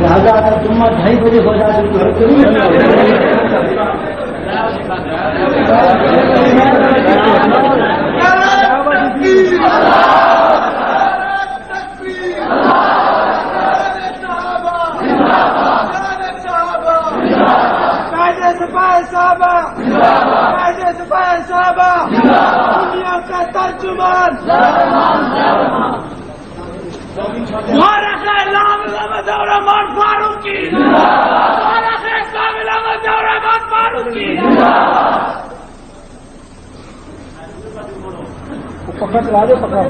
لہٰذا اگر جمعہ 2:30 بجے ہو جائے تو دنیا کا ترجمان فاروقی پکڑ لا دے پکڑا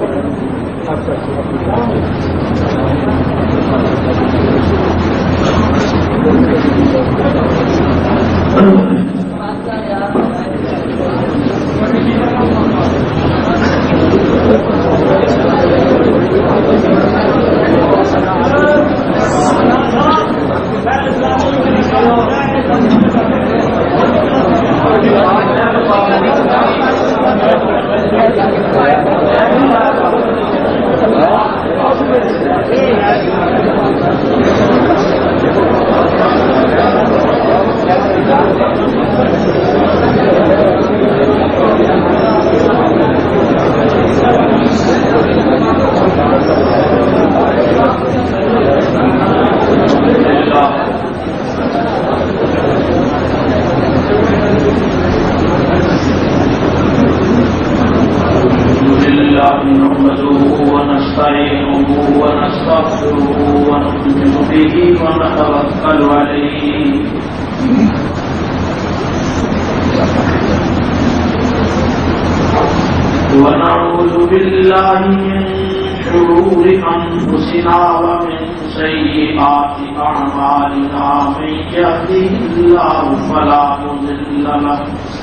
ونعوذ بالله من شرور أنفسنا ومن سيئات أعمالنا من يهده الله فلا مضل له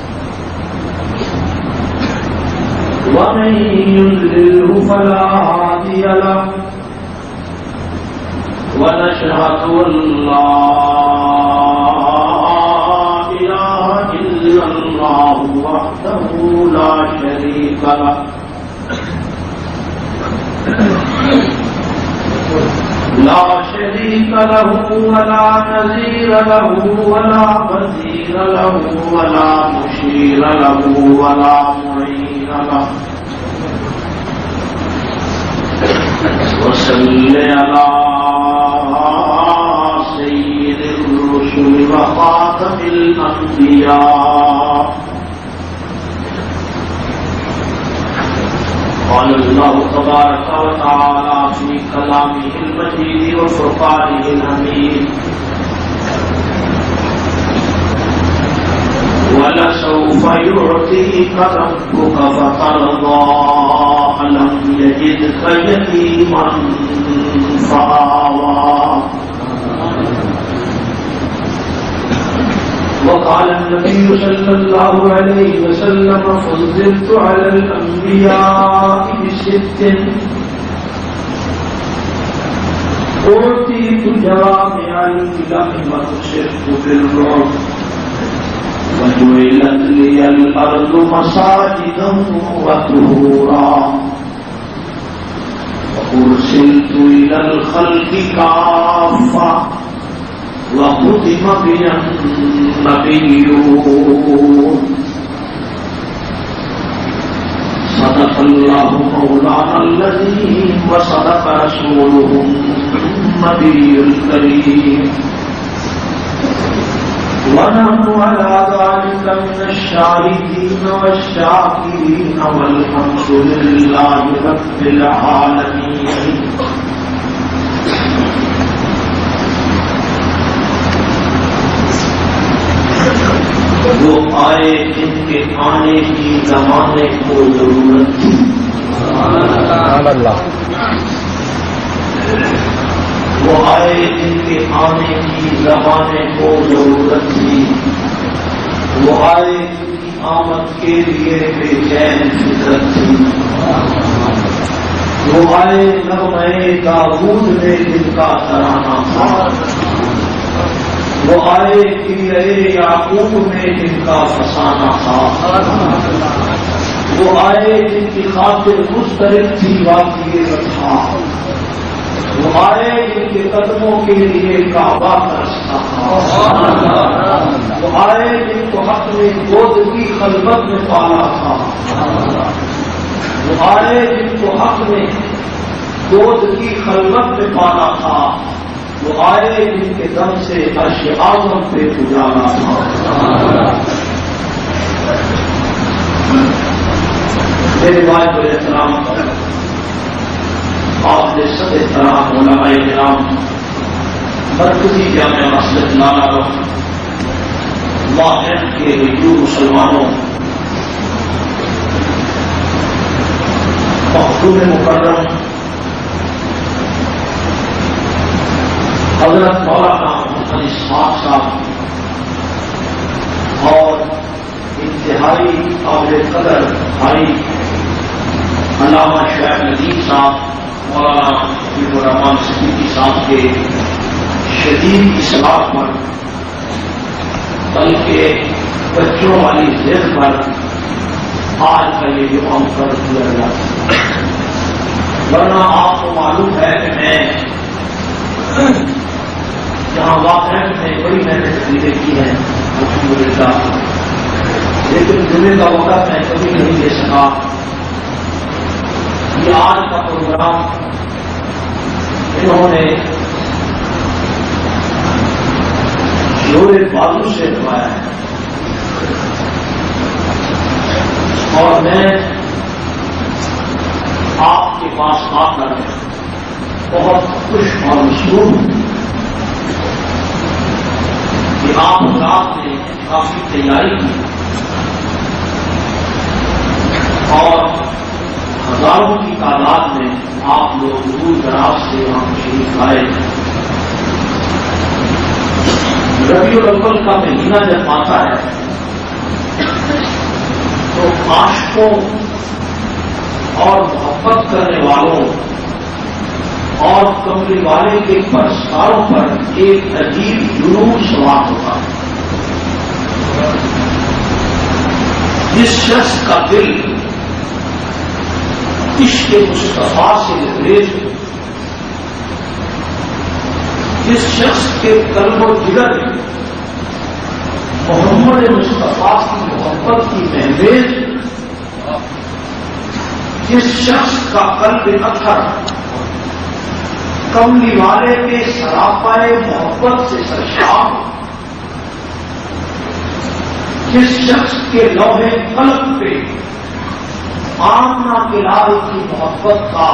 ومن يضلله فلا هادي له ونشهد أن لا إله إلا الله وحده لا شريك له ولا نظير له ولا وزير له ولا مشير له ولا معين له وصل على سيد الرسل وخاتم الأنبياء قال الله تبارك وتعالى في كلامه المجيد وفرقانه الحميد ولسوف يعطيك ربك فترضى ألم يجدك يتيما فآوى وقال النبي صلى الله عليه وسلم فضلت على الأنبياء ب6 أوتيت جوامع الكلم وبشرت بالرعب وجعلت لي الأرض مساجدا وطهورا وأرسلت إلى الخلق كافة وختم بي النبيون صدق الله مولانا الذي وصدق رسوله النبي الكريم ونحن على ذلك من الشاهدين والشاكرين والحمد لله رب العالمين. وہ آئے جن کے آنے کی زمانے کو ضرورت تھی. وہ آئے جن کے آنے کی زمانے کو ضرورت تھی. وہ آئے جن کی آمد کے لیے بے چین فطرت تھی. وہ آئے نغمے داؤد میں جن کا ترانہ تھا. وہ آئے قلعہ یعقوب میں جن کا فسانہ تھا. وہ آئے جن کی خاطر مسترد تھی واقعی تھا. وہ آئے جن کے قدموں کے لیے کعبہ ترستا تھا، وہ آئے جن کو حق نے گود کی خلوت میں پالا تھا، وہ آئے جن کو حق نے گود کی خلوت میں پالا تھا، وہ آئے جن کے دم سے عرش اعظم پہ گزارا تھا۔ میرے والد علیہ السلام آپ نے سب احترام علماء کرام مرکزی جامع مسجد لالا روڈ واحد کے ہندو مسلمانوں مخدوم مکرم حضرت مولانا محمد اسحاق صاحب اور انتہائی قابل قدر بھائی علامہ شیخ ندیم صاحب مولانا حبیب الرحمان صدیقی صاحب کے شدید اصلاح پر بلکہ بچوں والی ضد پر آج کا یہ جو عام کر دیا گیا، ورنہ آپ کو معلوم ہے کہ میں جہاں واقع میں بڑی محنت کی ہے الحمدللہ، لیکن جمعے کا وقت میں کبھی نہیں دے سکا۔ یہ آج کا پروگرام انہوں نے زور بازو سے کروایا ہے اور میں آپ کے پاس آ کر بہت خوش اور مسرور ہوں کہ آپ رات نے کافی تیاری کی اور ہزاروں کی تعداد میں آپ لوگ دور دراز سے وہاں تشریف آئے۔ ربیع الاول کا مہینہ جب آتا ہے تو عاشقوں اور محبت کرنے والوں اور کملی والے کے پرستاروں پر ایک عجیب جنون سوار ہوتا ہے۔ جس شخص کا دل عشق مصطفیٰ سے لبریز ہو، جس شخص کے قلب و جگر میں محمد مصطفیٰ کی محبت کی مہمیز، جس شخص کا قلب اثر کملی والے کے سراپائے محبت سے سرشار، جس شخص کے لوہے قلب پہ آمنہ کے لال کی محبت کا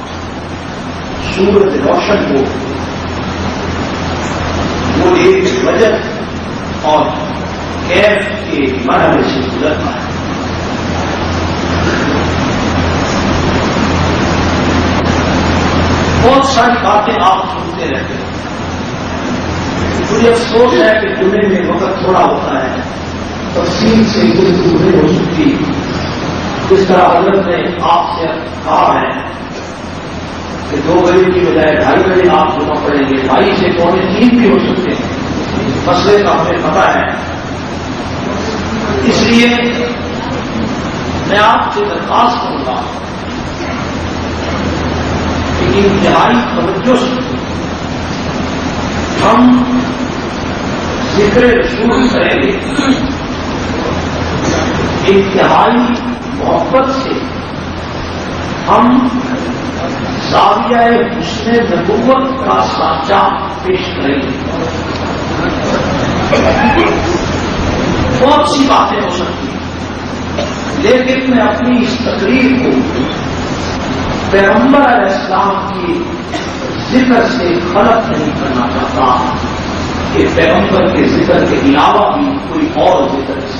سورج روشن ہو، وہ ایک وجہ اور کیف کے مرحلے سے گزرتا ہے۔ بہت ساری باتیں آپ سنتے رہتے ہیں، مجھے افسوس ہے کہ جمعے میں وقت تھوڑا ہوتا ہے، تفصیل سے گفتگو نہیں ہو سکتی۔ جس طرح حضرت نے آپ سے کہا ہے کہ 2 بجے کی بجائے 2:30 بجے آپ جمع پڑیں گے، 2:30 سے 2:45 بھی ہو سکتے ہیں، مسئلے کا ہمیں پتہ ہے۔ اس لیے میں آپ سے درخواست کروں گا کہ انتہائی توجہ سے ہم ذکر رسول کریں گے، انتہائی محبت سے ہم زاویہ حسن نبوت کا سانچہ پیش کریں گے۔ بہت سی باتیں ہو سکتی ہیں، لیکن میں اپنی اس تقریر کو پیغمبر علیہ السلام کی ذکر سے غلط نہیں کرنا چاہتا کہ پیغمبر کے ذکر کے علاوہ بھی کوئی اور ذکر ہے۔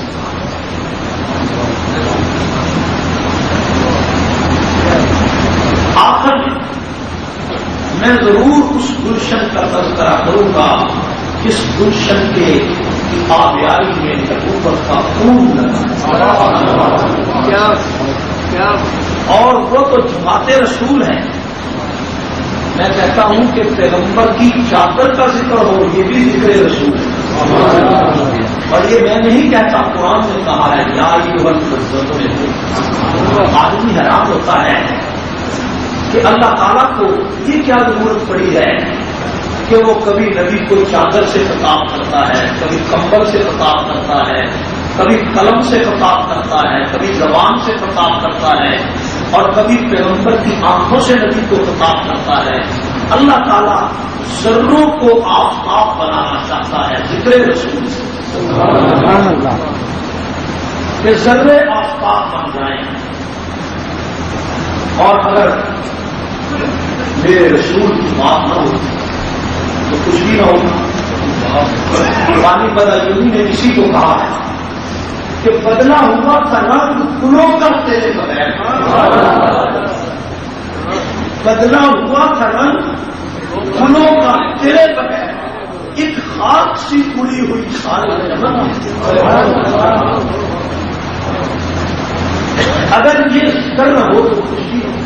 آخر میں ضرور اس گلشن کا تذکرہ کروں گا جس گلشن کے آبیاری میں نبوت کا خون لگا، اور وہ تو جماعت رسول ہیں۔ میں کہتا ہوں کہ پیغمبر کی چادر کا ذکر ہو، یہ بھی ذکر رسول ہے، اور یہ میں نہیں کہتا، قرآن نے کہا ہے یا آدمی حیران ہوتا ہے کہ اللہ تعالیٰ کو یہ کیا ضرورت پڑی ہے کہ وہ کبھی نبی کو چادر سے خطاب کرتا ہے، کبھی کمبل سے خطاب کرتا ہے، کبھی قلم سے خطاب کرتا ہے، کبھی زبان سے خطاب کرتا ہے، اور کبھی پیغمبر کی آنکھوں سے نبی کو خطاب کرتا ہے۔ اللہ تعالیٰ ذروں کو آفتاب بنانا چاہتا ہے ذکر رسول سے، سبحان اللہ، کہ ذرے آفتاب بن جائیں۔ اور اگر میرے رسول کی بات نہ ہوتی تو کچھ بھی نہ ہوگا۔ قرآن بدعونی نے اسی کو کہا ہے کہ بدلا ہوا تھا رنگ پھولوں کا تیرے بغیر، بدلا ہوا تھا رنگ پھولوں کا تیرے بغیر، ایک خاک سی اڑی ہوئی سارے اگر یہ ذکر ہو تو خوشی ہو۔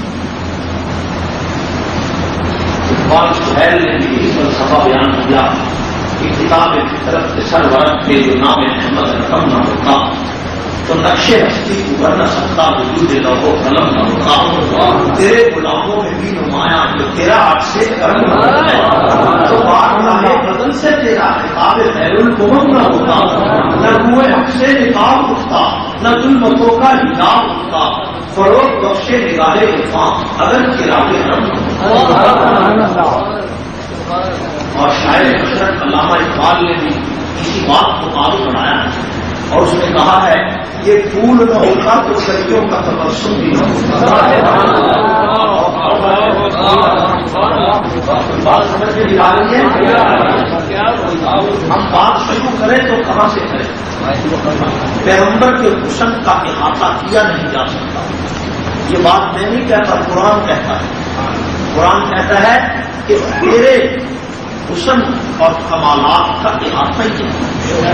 اقبال سہیل نے بھی یہی فلسفہ بیان کیا کہ کتاب فطرت کے سرورق کے جو نام احمد رقم نہ ہوتا تو نقش ہستی ابھر نہ سکتا، وجود لوح و قلم نہ ہوتا، تیرے غلاموں میں بھی نمایاں جو تیرا عرش سے کرم نہ ہوتا، تو بات نہ بدن سے تیرا خطاب خیر القوم نہ ہوتا، نہ روئے حق سے نقاب اٹھتا، نہ ظلمتوں کا حجاب اٹھتا، فروغ بخشے نگاہ عرفان اگر چراغ حرم نہ ہوتا۔ اور شاعر حضرت علامہ اقبال نے بھی اسی بات کو قابل بنایا ہے، اور اس نے کہا ہے یہ پھول نہ ہوتا تو کلیوں کا تبسم بھی نہ ہوتا۔ بات سمجھ میں آ رہی ہے؟ ہم بات شروع کریں تو کہاں سے کریں؟ پیغمبر کے حسن کا احاطہ کیا نہیں جا سکتا۔ یہ بات میں نہیں کہتا، قرآن کہتا ہے۔ قرآن کہتا ہے کہ میرے حسن اور کمالات کا احاطہ ہی ہے۔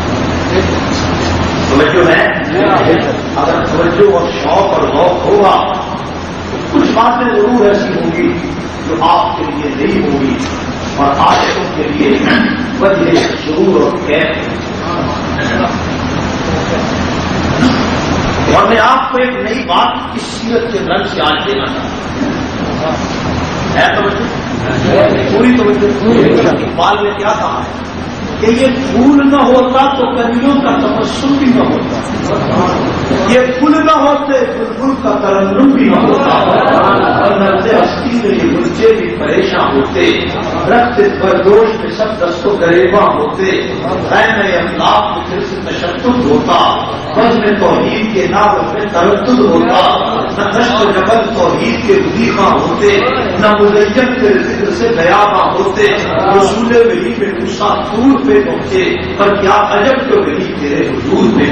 توجہ ہے؟ اگر توجہ اور شوق اور ذوق ہوگا تو کچھ باتیں ضرور ایسی ہوں گی جو آپ کے لیے نہیں ہوگی اور عاشقوں کے لیے وجہ سرور اور کیف۔ اور میں آپ کو ایک نئی بات اس سیرت کے رنگ سے آج دینا چاہتا ہوں۔ ہے توجہ؟ پوری توجہ۔ اقبال نے کیا کہا ہے کہ یہ پھول نہ ہوتا تو کلیوں کا تبسم بھی نہ ہوتا، یہ پھول نہ ہوتے بلبل کا ترنم بھی نہ ہوتا، اور نرد ہستی میں یہ بچے بھی پریشان ہوتے، رخت بردوش میں سب دست و گریباں ہوتے، خیم اخلاق میں پھر سے تشدد ہوتا، بزم توحید کے نام میں تردد ہوتا، نہ دشت و جبل توحید کے وظیفہ ہوتے، نہ مزین کے ذکر سے بیاباں ہوتے، رسول وحی میں موسیٰ طور پہ پہنچے، پر کیا عجب تو وحی تیرے حضور پہ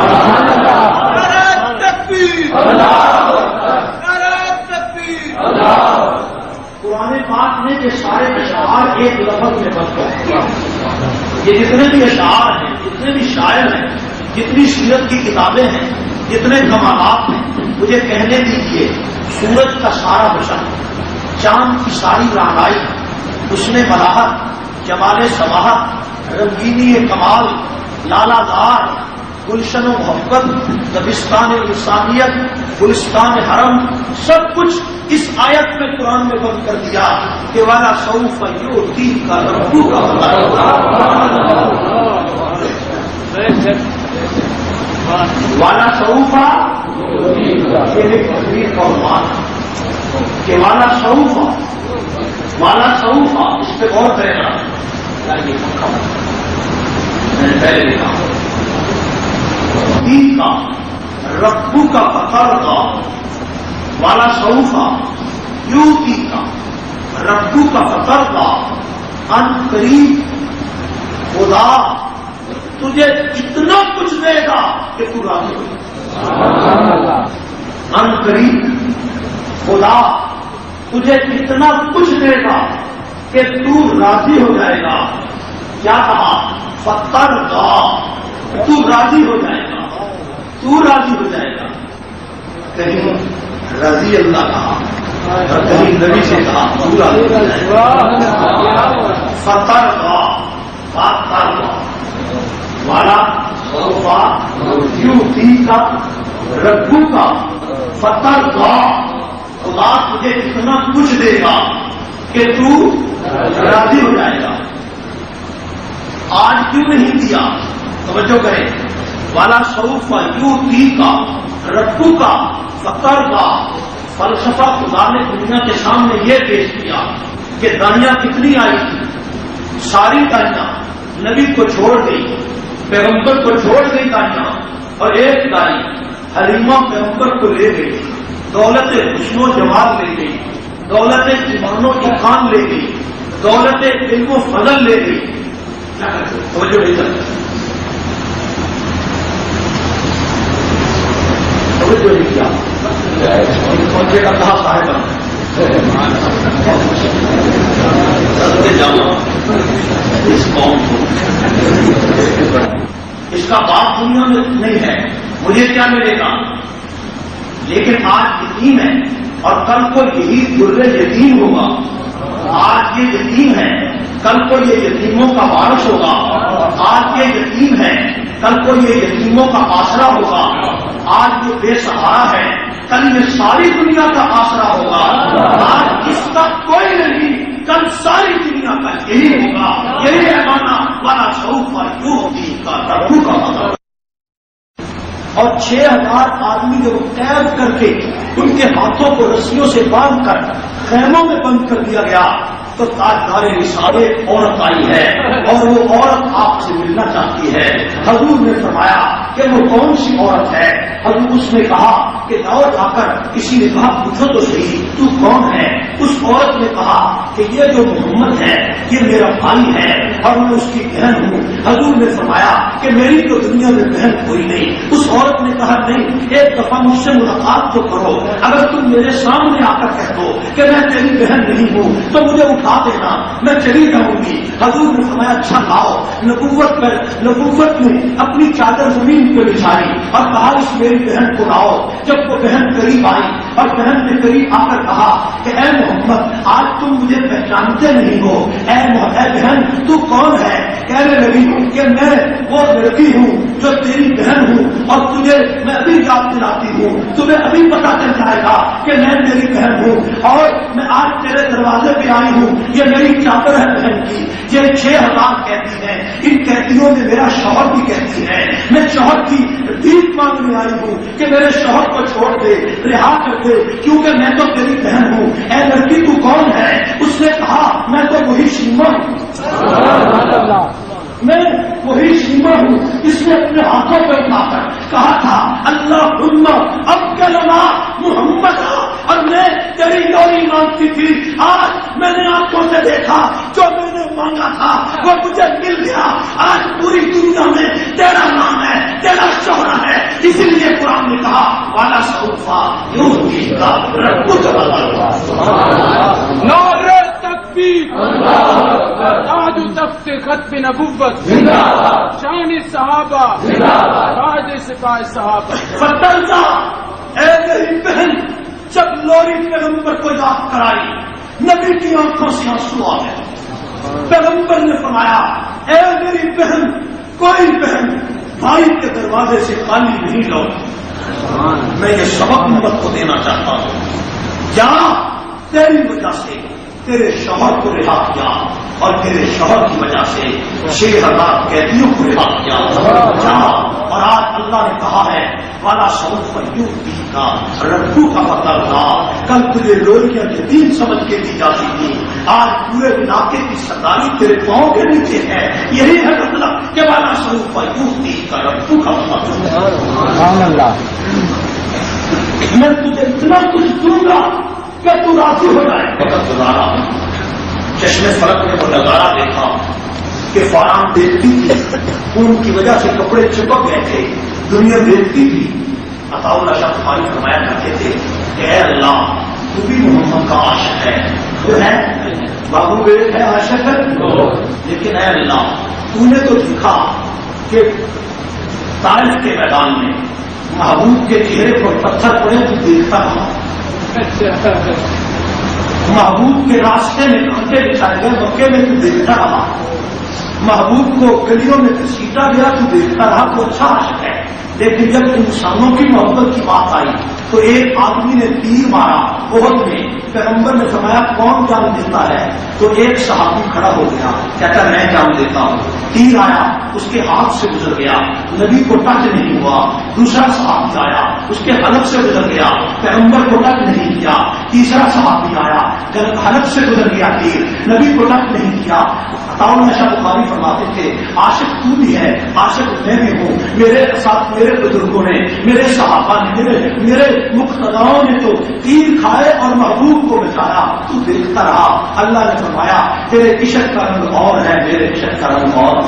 قرآن پاک میں یہ سارے اشعار ایک لفظ میں بن گئے۔ یہ جتنے بھی اشعار ہیں، جتنے بھی شاعر ہیں، جتنی سیرت کی کتابیں ہیں، جتنے کمالات ہیں، مجھے کہنے دیجیے سورج کا سارا حسن، چاند کی ساری رہنائی، اس میں بلاغت، جمال سماحت، رنگینی کمال، لالا دار، گلشن و محبت، دبستان انسانیت، گلستان حرم، سب کچھ اس آیت میں قرآن میں بند کر دیا کہ والا سوف یؤتی کا ربک کا والا سوفا، یہ ایک تصویر کا عنوان کہ والا سوفا، والا سوفا، اس پہ غور کرے گا۔ میں نے پہلے لکھا دین کا ربو کا فخر کا والا سوفا یوتی کا ربو کا فخر کا ان قریب خدا تجھے اتنا کچھ دے گا کہ تو راضی ہو جائے۔ ان قریب خدا تجھے اتنا کچھ دے گا کہ تو راضی ہو جائے گا۔ کیا کہا؟ فخر کا، تو راضی ہو جائے گا، تو راضی ہو جائے گا۔ کہیں رضی اللہ کہا اور کہیں نبی سے کہا تو راضی ہو جائے گا۔ فخر کا، فخر کا والا سوفا یوتی کا ربو کا فخر کا خدا تجھے اتنا کچھ دے گا کہ تو راضی ہو جائے گا. آج کیوں نہیں دیا؟ توجہ کریں. والا سوف یؤتیک کا ربک کا فقر کا فلسفہ خدا نے دنیا کے سامنے یہ پیش کیا کہ دانیاں کتنی آئی تھی. ساری دانیاں نبی کو چھوڑ گئی، پیغمبر کو چھوڑ گئی دانیاں، اور ایک دانی حلیمہ پیغمبر کو لے گئی. دولت حسن و جمال لے گئی، دولت ایمان و ایمان لے گئی، دولت علم و فضل لے گئی. کیا کرتے توجہ نہیں کرتے، توجہ نہیں کیا. پہنچے کا کہا صاحب جانا اس قوم کو، اس کا باپ دنیا میں نہیں ہے، مجھے کیا ملے گا؟ لیکن آج یتیم ہے اور کل کو یہی در یتیم ہوگا. آج یہ یتیم ہے، کل کو یہ یتیموں کا وارث ہوگا. آج یہ یتیم ہے، کل کو یہ یتیموں کا آسرا ہوگا. آج یہ بے سہارا ہے، کل یہ ساری دنیا کا آسرا ہوگا. آج اس کا کوئی نہیں، کل ساری دنیا کا یہی ہوگا. یہی ہے مانا والا سوف یؤتیک کا ربک کا. اور 6000 آدمی جب قید کر کے ان کے ہاتھوں کو رسیوں سے باندھ کر خیموں میں بند کر دیا گیا تو تاجدار رسالت عورت آئی ہے اور وہ عورت آپ سے ملنا چاہتی ہے. حضور نے فرمایا کہ وہ کون سی عورت ہے؟ حضور اس نے کہا کہ جاؤ جا کر. کسی نے کہا پوچھو تو صحیح تو کون ہے؟ اس عورت نے کہا کہ یہ جو محمد ہے یہ میرا بھائی ہے اور میں اس کی بہن ہوں. حضور نے فرمایا کہ میری تو دنیا میں بہن کوئی نہیں. اس عورت نے کہا نہیں، ایک دفعہ مجھ سے ملاقات تو کرو. اگر تم میرے سامنے آ کر کہہ دو کہ میں تیری بہن نہیں ہوں تو مجھے اٹھا دینا، میں چلی جاؤں گی. حضور نے فرمایا اچھا لاؤ. نبوت نے اپنی چادر زمین پہ بچھائی اور کہا اس میری بہن کو لاؤ. جب وہ بہن قریب آئی اور بہن نے قریب آ کر کہا کہ اے محمد آج تم مجھے پہچانتے نہیں ہو. اے بہن تو کون ہے؟ کہنے لگی کہ میں وہ لڑکی ہوں جو تیری بہن ہوں اور تجھے میں ابھی یاد دلاتی ہوں. تمہیں ابھی پتا چل جائے گا کہ میں تیری بہن ہوں اور میں آج تیرے دروازے پہ آئی ہوں. یہ میری چادر ہے بہن کی. یہ 6000 قیدی ہیں، ان قیدیوں میں میرا شوہر بھی قیدی ہے. میں شوہر کی بھیک مانگنے آئی ہوں کہ میرے شوہر کو چھوڑ دے، رہا کر دے، کیونکہ میں تو تیری بہن ہوں. اے لڑکی تو کون ہے؟ اس نے کہا میں تو وہی شیما ہوں، میں وہی شیما ہوں. اس نے اپنے ہاتھوں پہ اٹھا کر کہا تھا اللہم اب کلمہ محمد، اور میں تیری لوری مانگتی تھی. آج میں نے آنکھوں سے دیکھا جو میں نے مانگا تھا وہ مجھے مل گیا. آج پوری دنیا میں تیرا نام ہے، تیرا شہرہ ہے. اسی لیے قرآن نے کہا والا سوفا یؤتیک کا ربک کا. نعرہ تکبیر، تاج و تخت ختم نبوت، شان صحابہ، تاج سپاہ صحابہ. فتنزا اے میری بہن جب لوری پیغمبر کو یاد کرائی نبی کی آنکھوں سے آنسو آ گئے. پیغمبر نے فرمایا اے میری بہن، کوئی بہن بھائی کے دروازے سے خالی نہیں لوٹی. میں یہ سبق امت کو دینا چاہتا ہوں. یہاں تیری وجہ سے تیرے شوہر کو رہا کیا اور تیرے شوہر کی وجہ سے 6000 قیدیوں کو رہا کیا. اور آج اللہ نے کہا ہے والا سوف یؤتیک کا ربک کا مطلب تھا. کل تجھے لوریاں یتیم سمجھ کے دی جاتی تھی، آج پورے علاقے کی سرداری تیرے پاؤں کے نیچے ہے. یہی ہے مطلب کہ والا سوف یؤتیک کا ربک کا مطلب. سبحان اللہ. میں تجھے اتنا کچھ دوں گا کہ تو راضی ہو جائے. گزارا چشمے فرق میں وہ نظارہ دیکھا کہ فارام دیکھتی تھی، ان کی وجہ سے کپڑے چپک گئے تھے، دنیا دیکھتی تھی. عطا اللہ شاہ تمہاری فرمایا کرتے تھے کہ اے اللہ تو بھی محمد کا عاشق ہے. تو ہے بابو بیٹے ہے عاشق ہے، لیکن اے اللہ تو نے تو دکھا کہ طائف کے میدان میں محبوب کے چہرے پر پتھر پڑے تو دیکھتا رہا. محبوب کے راستے میں کانٹے بچھائے گئے مکے میں تو دیکھتا رہا. محبوب کو گلیوں میں گھسیٹا گیا تو دیکھتا رہا. تو اچھا عاشق ہے. لیکن جب انسانوں کی محبت کی بات آئی تو ایک آدمی نے تیر مارا احد میں. پیغمبر نے فرمایا کون جان دیتا ہے؟ تو ایک صحابی کھڑا ہو گیا, کہتا میں جان دیتا ہوں. تیر آیا, اس کے ہاتھ سے گزر گیا, نبی کو ٹچ نہیں ہوا. دوسرا صحابی آیا, اس کے حلق سے گزر گیا, پیغمبر کو ٹچ نہیں کیا. تیسرا صحابی آیا, حلق سے گزر گیا تیر, نبی کو ٹچ نہیں کیا. شاہ بخاری فرماتے تھے عاشق تو بھی ہے, عاشق میں بھی ہوں. میرے ساتھ میرے بزرگوں نے, میرے صحابہ نے, میرے مقتداؤں نے تو تیر کھائے اور محبوب کو بچایا. تو دیکھتا رہا. اللہ نے فرمایا تیرے عشق کا رنگ اور ہے, میرے عشق کا رنگ اور.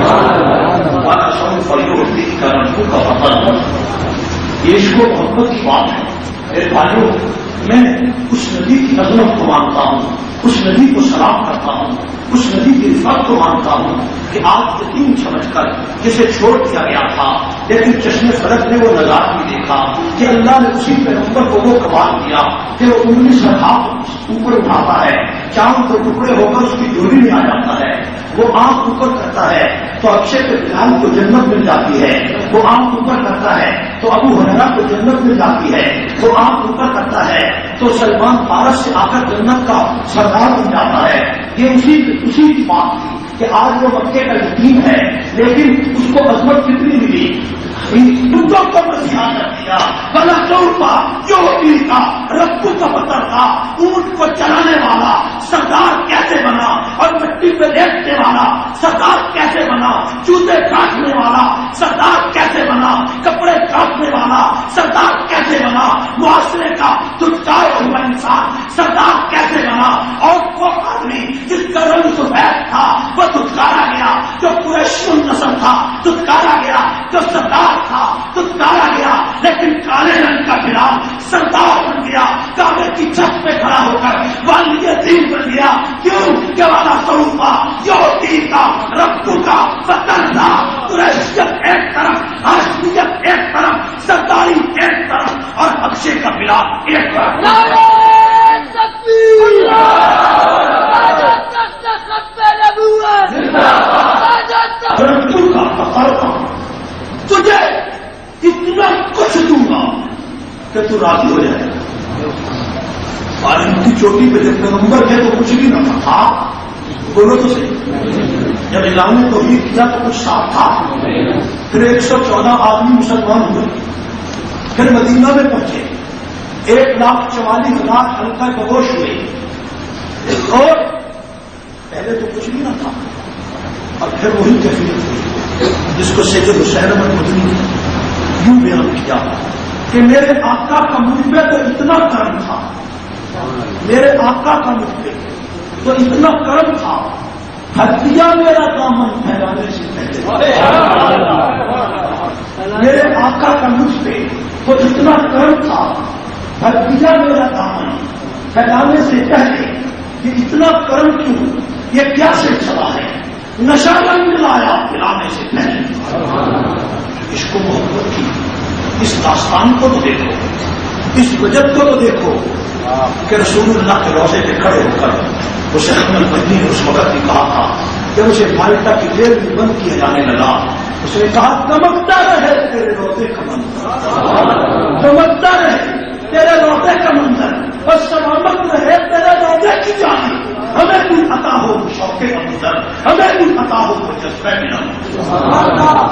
یہ عشق و محبت کی بات ہے میرے بھائیوں. میں اس نبی کی عظمت کو مانتا ہوں, اس نبی کو سلام کرتا ہوں, اس نبی کی رفعت کو مانتا ہوں کہ آپ یقین سمجھ کر جسے چھوڑ دیا گیا تھا, لیکن چشمے فلک نے وہ نظارہ بھی دیکھا کہ اللہ نے اسی پیغمبر کو وہ کمال دیا کہ وہ 19 ہاتھ اوپر اٹھاتا ہے, چاند کے ٹکڑے ہو کر اس کی ڈوری میں آ جاتا ہے. وہ آنکھ اوپر کرتا ہے تو اکشے کے بلال کو جنت مل جاتی ہے. وہ آنکھ اوپر کرتا ہے تو ابو ہریرہ کو جنت مل جاتی ہے. وہ آنکھ اوپر کرتا ہے تو سلمان فارس سے آ کر جنت کا سردار بن جاتا ہے. یہ اسی کی بات تھی کہ آج وہ مکے کا یتیم ہے, لیکن اس کو عظمت کتنی ملی, بتوں کو مسیحا کر دیا. بلا چوپا جو کا ربو کا پتھر تھا, اونٹ کو چلانے والا سردار کیسے بنا, اور مٹی پہ لیٹنے والا سردار کیسے بنا, جوتے کاٹنے والا سردار کیسے بنا, کپڑے کاٹنے والا سردار کیسے بنا, معاشرے کا دھتکار ہوا انسان سردار کیسے بنا. اور وہ آدمی جس کا رنگ سفید تھا وہ دھتکارا گیا, جو قریشی نسل تھا دھتکارا گیا, جو سردار تھا دھتکارا گیا, لیکن کالے رنگ کا بلال سردار بن گیا. کعبے کی چھت پہ کھڑا ہو کر والی دین بن گیا. کیوں کہ والا سروپا یہودی کا ربو کا وطن تھا. قریشیت ایک طرف, ہاشمیت ایک طرف, سرداری ایک طرف, اور حبشے کا بلال ایک طرف. ربو کا فخر تجھے اتنا کچھ دوں گا کہ تو راضی ہو جائے. عالم کی چوٹی پہ جب پیغمبر ہے تو کچھ بھی نہ تھا. بولو تو صحیح. جب اعلان توحید کیا تو کچھ صاف تھا. پھر 114 آدمی مسلمان ہوئے. پھر مدینہ میں پہنچے, 1,44,000 ہلکا بگوش ہوئے. اور پہلے تو کچھ بھی نہ تھا, اور پھر وہی کیفیت ہوئی جس کو سید حسین احمد مدنی نے یوں بیان کیا کہ میرے آقا کا مجھ پہ تو اتنا کرم تھا, میرے آقا کا مجھ پہ تو اتنا کرم تھا, ہتھیا میرا دامن پھیلانے سے پہلے. میرے آقا کا مجھ پہ تو اتنا کرم تھا, ہتھیا میرا دامن پھیلانے سے پہلے. یہ اتنا کرم کیوں, یہ کیا سلسلہ ہے؟ نشہ رنگ لایا پلانے سے پہلے. اس کو محبت کی اس داستان کو تو دیکھو, اس وجب کو تو دیکھو کہ رسول اللہ کے روزے پہ کھڑے ہو کر اسے احمد مدنی نے اس وقت بھی کہا تھا کہ اسے مالٹا کی جیل میں بند کیا جانے لگا. اس نے کہا چمکتا رہے تیرے روزے کا منظر, چمکتا رہے تیرے روزے کا منظر, اور سلامت رہے تیرے روزے کی جان. ہمیں بھی عطا ہو شوق کا منظر, ہمیں بھی عطا ہو وہ جذبہ ملا.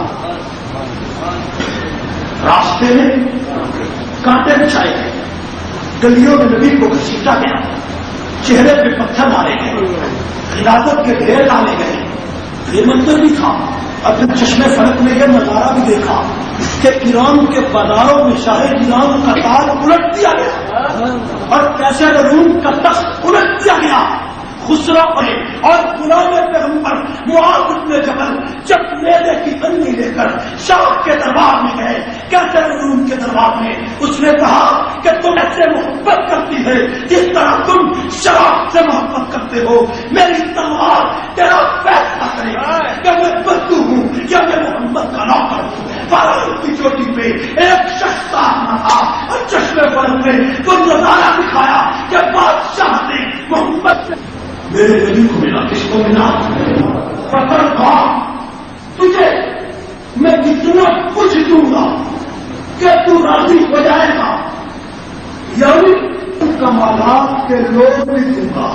راستے میں کانٹے بچھائے گئے, گلیوں میں نبی کو گھسیٹا گیا, چہرے پہ پتھر مارے گئے, خلافت کے ڈھیر ڈالے گئے. یہ منظر بھی تھا. اور پھر چشمے فلک میں یہ نظارہ بھی دیکھا کہ ایران کے بازاروں میں شاہ ایران کا تاج الٹ دیا گیا, اور کیسے روم کا تخت الٹ دیا گیا. خسرو اور غلام پیغمبر معاذ بن جبل جب میلے کی بندی لے کر شاہ کے دربار میں گئے, کیسے روم کے دربار میں اس نے کہا کہ تم ایسے محبت کرتی ہے جس طرح تم شراب سے محبت کرتے ہو. میری تلوار تیرا فیصلہ کرے گا کہ میں بدو ہوں یا میں محمد کا نوکر ہوں. بارہ کی چوٹی پہ ایک شخص نہ تھا, اور چشمے پر میں تو نظارہ دکھایا کہ بادشاہ نے محمد سے میرے نبی کو ملا. کس کو ملا؟ فخر تھا تجھے میں اتنا کچھ دوں گا کہ تو راضی ہو جائے گا یعنی کمالات کے لوگ بھی دوں گا.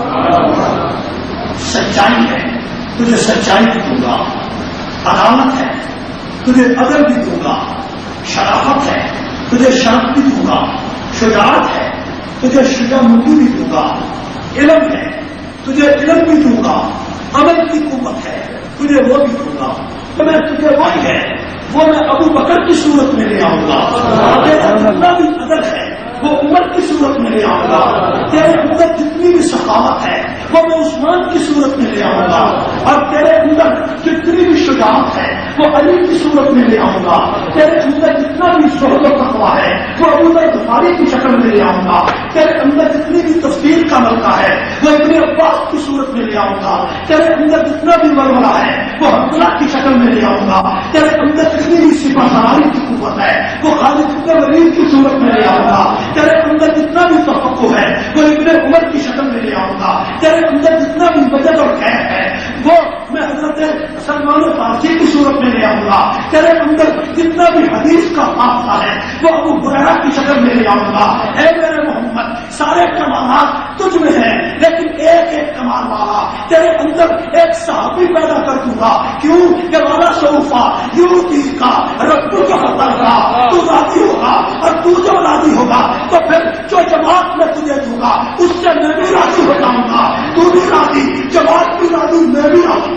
سچائی ہے تجھے سچائی بھی دوں گا، عدالت ہے تجھے عدل بھی دوں گا، شرافت ہے تجھے شرف بھی دوں گا، شجاعت ہے تجھے شجاعت بھی دوں گا، علم ہے تجھے علم بھی دوں گا، عمل کی قوت ہے تجھے وہ بھی دوں گا. تو میں تجھے وہی ہے وہ میں ابو بکر کی صورت میں لے آؤں گا. جتنا بھی عدل ہے وہ عمر کی صورت میں لے آؤں گا. تیرے اندر جتنی بھی سخاوت ہے وہ میں عثمان کی صورت میں لے آؤں گا. اور تیرے اندر جتنی بھی شجاعت ہے وہ علی کی صورت میں لے آؤں گا. تیرے اندر جتنا بھی زہد و تقویٰ ہے وہ ابو ذر غفاری کی شکل میں لے آؤں گا. تیرے اندر جتنی بھی تفسیر کا ملکہ ہے وہ ابن عباس کی صورت میں لے آؤں گا. تیرے اندر جتنا بھی ولولہ ہے وہ حنظلہ کی شکل میں لے آؤں گا. تیرے اندر جتنی بھی سپہ سالاری کی قوت ہے وہ خالد بن ولید کی صورت میں لے آؤں گا. تیرے اندر جتنا بھی تفقہ ہے وہ ابن عمر کی شکل میں لے آؤں گا. تیرے اندر جتنا بھی وجد اور خیر ہے وہ میں حضرت سلمان فارسی کی صورت میں لے آؤں گا. تیرے اندر جتنا بھی حدیث کا حافظہ ہے وہ ابو ہریرہ کی شکل میں لے آؤں گا. اے میرے محمد سارے کمالات تجھ میں ہیں لیکن ایک ایک کمال والا تیرے اندر ایک صحابی پیدا کر دوں گا. کیوں کہ والا شوفا یوتی کا رب کا فتح کا تو راضی ہوگا اور تو جو راضی ہوگا تو پھر جو جماعت میں تجھے دوں گا اس سے میں بھی راضی ہو جاؤں گا. تو بھی راضی، جماعت بھی راضی، میں بھی راضی.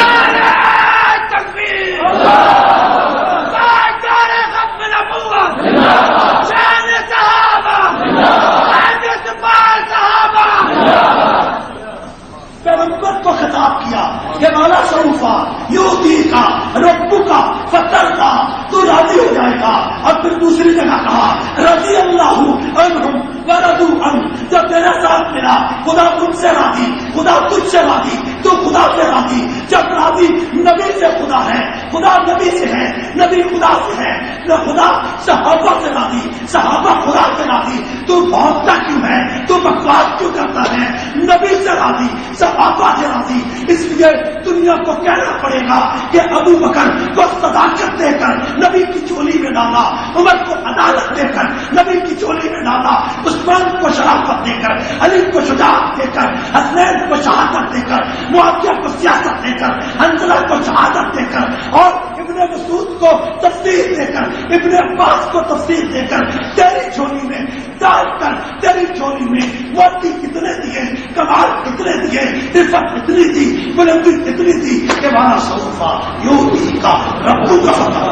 پیغمبر کو خطاب کیا کہ مولا شروفا یوتی کا ربو کا فتح کا تو راضی ہو جائے گا. اور پھر دوسری جگہ کہا رضی اللہ عنہم ورضوا عنہ. جب تیرے ساتھ ملا خدا تم سے راضی، خدا تجھ سے راضی، تو خدا سے راضی. جب راضی نبی سے خدا ہے، خدا نبی سے ہے، نبی خدا سے ہے، نہ خدا صحابہ سے راضی، صحابہ خدا سے راضی. تو بہتتا کیوں ہے، تو بکواس کیوں کرتا ہے؟ نبی سے راضی، صحابہ سے راضی. اس لیے دنیا کو کہنا پڑے گا کہ ابو بکر کو صداقت دے کر نبی کی چولی میں ڈالا، عمر کو عدالت دے کر نبی کی چولی میں ڈالا، عثمان کو شرافت دے کر، علی کو شجاعت دے کر، حسنین کو شہادت دے کر، معاویہ کو سیاست دے کر، حنظلہ کو شہادت دے کر، اور ابن مسعود کو تفسیر دے کر، ابن عباس کو تفسیر دے کر تیری چولی میں ڈال کر تیری چولی میں موتی کتنے دیے، کمال کتنے دیے، عزت اتنی تھی، بلندی اتنی تھی کہ والا صوفا یوتی کا ربو کا فتح.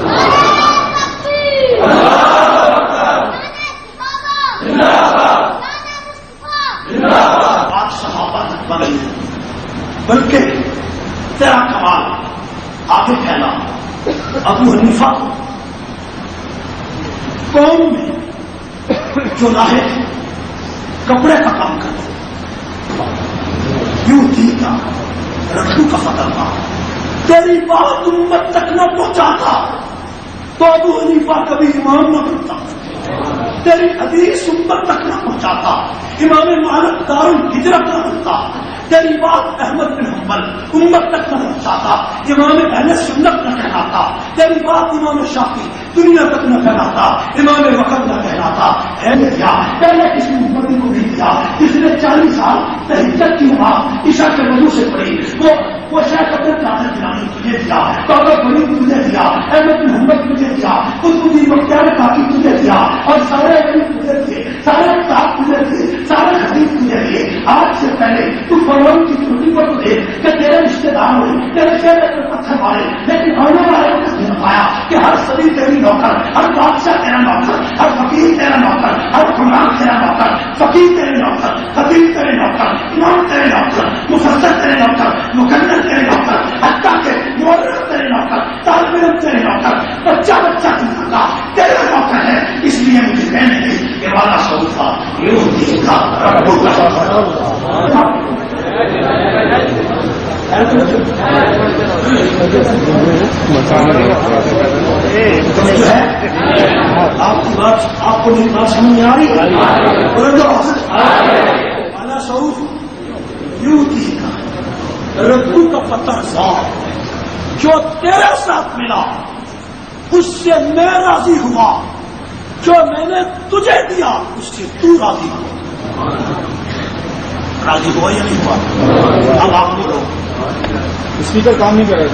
بات صحابہ تک بنی بلکہ تیرا کمال آگے پھیلا. ابو حنیفہ قوم میں جو لاہے کپڑے کا کام کرتے یوتی کا رکھو کا فتح تھا. تیری بات امت تک نہ پہنچاتا تو ابو حنیفہ کبھی امام نہ بنتا. تیری حدیث امت تک نہ پہنچاتا امام مالک دارالہجرت نہ بنتا. تیری بات احمد بن حنبل امت تک نہ پہنچاتا امام اہل سنت نہ کہلاتا. تیری بات امام شافعی دنیا تک نہ پھیلاتا، امام وقت نہ کہلاتا. ہے کیا پہلے کسی امتی کو بھی دیا جس نے 40 سال تہجد کی نماز عشاء کے وضو سے پڑھی، وہ شیخ عبد القادر جیلانی تجھے دیا، بابر فرید تجھے دیا، احمد بن حنبل تجھے دیا، قطبالدین بختیار کاکی تجھے دیا، اور سارے علم تجھے دیے، سارے کتاب تجھے دیے، سارے حدیث تجھے دیے. آج سے پہلے تو فروغ کی چھوٹی پر تجھے کہ تیرے رشتے دار ہوئے، تیرے شہر میں پتھر مارے، لیکن آنے والے کو کس نے بتایا کہ ہر صدی تیری نوکر، ہر بادشاہ تیرا نوکر، ہر فقیر تیرا نوکر، ہر حکمران تیرا نوکر، فقیر تیرے نوکر، خطیب تیرے نوکر، امام تیرے نوکر، مفسر تیرے نوکر، مکلم تیرے نوکر، حتیٰ کہ مورخ تیرے نوکر، طالب علم تیرے نوکر، بچہ دنیا کا تیرا نوکر ہے. اس لیے مجھے کہنے کی کہ والا صوفا یوتی کا ربو کا آپ کی بات، آپ کو میری بات سمجھ میں آ رہی ہے؟ والا صوف یوتی کا ربو کا فتح صاحب جو تیرے ساتھ ملا اس سے میں راضی ہوا. جو میں نے تجھے دیا اس سے تو راضی ہو. راضی ہوا یا نہیں ہوا؟ اب آپ بولو. اسپیکر کام نہیں کر رہے.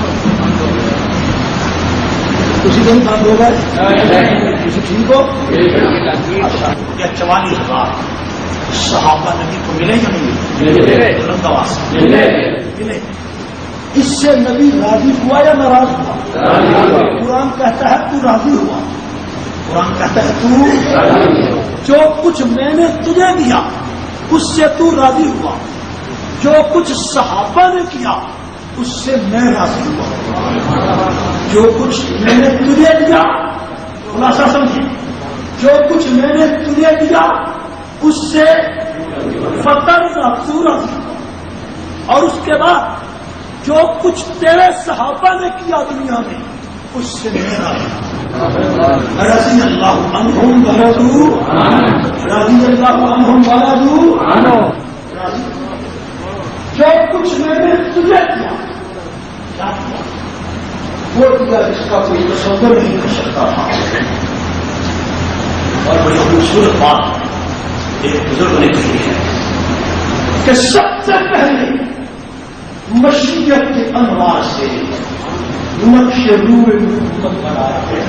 اسی دن بند ہو گئے. کسی ٹھیک ہو. اچھا یہ 44,000 صحابہ نبی کو ملے یا نہیں ملے؟ ملے. اس سے نبی راضی ہوا یا ناراض ہوا؟ قرآن کہتا ہے تو راضی ہوا. قرآن کہتا ہے تو جو کچھ میں نے تجھے دیا اس سے تو راضی ہوا. جو کچھ صحابہ نے کیا اس سے میں راضی ہوا. جو کچھ میں نے تجھے دیا خلاصہ سمجھے. جو کچھ میں نے تجھے دیا اس سے فطر تو راضی ہوا. اور اس کے بعد جو کچھ تیرے صحابہ نے کیا دنیا میں اس سے میں راضی ہوں. رضی اللہ عنہم ورضوا رضی اللہ عنہم ورضوا. جو کچھ میں نے تجھے دیا وہ دیا جس کا کوئی تصور نہیں کر سکتا تھا. اور بڑی خوبصورت بات ایک بزرگ نے کہی ہے کہ سب سے پہلے مشیت کے انوار سے نقش روح محمد بنایا گیا.